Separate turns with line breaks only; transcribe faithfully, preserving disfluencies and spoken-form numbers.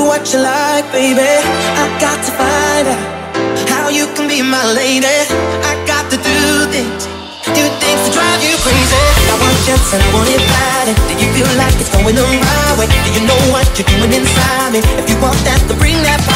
what you like, baby. I got to find out how you can be my lady. I got to do things, do things to drive you crazy. I want just and I want it bad. Do you feel like it's going the right way? Do you know what you're doing inside me? If you want that, then bring that